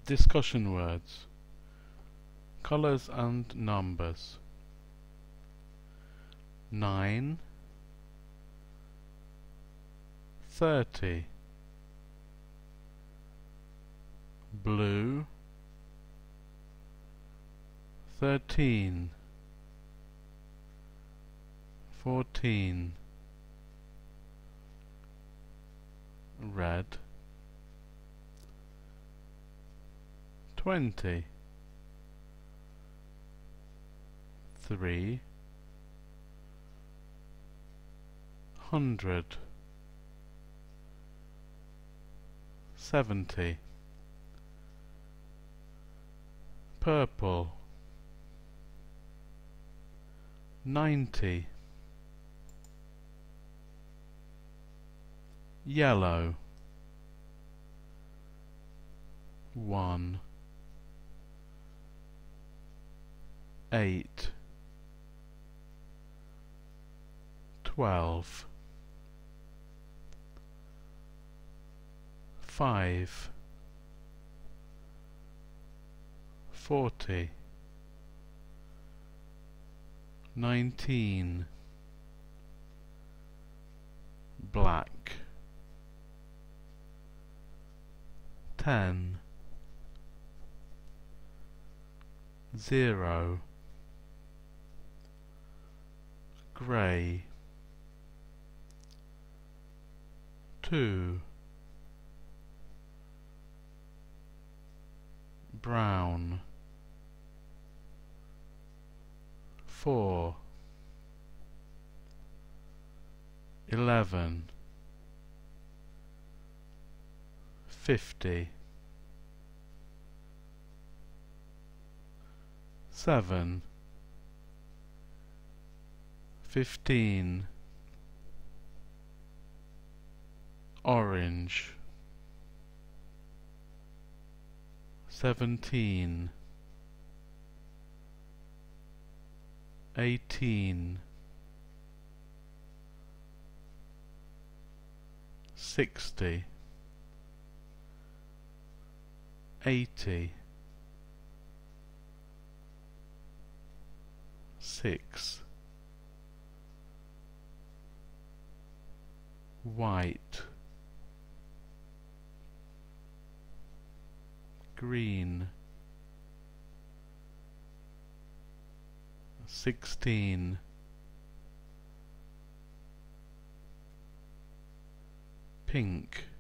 Discussion words. Colours and numbers. 9, 30. Blue, 13, 14. Red, 20. 300. 70. Purple, 90. Yellow, 1. 8. 12. 5. 40. 19. Black, 10. 0. Grey, 2. Brown, 4. 11. 50. 7. 15. Orange, 17. 18. 60. 80. 6. White, green, 16. Pink,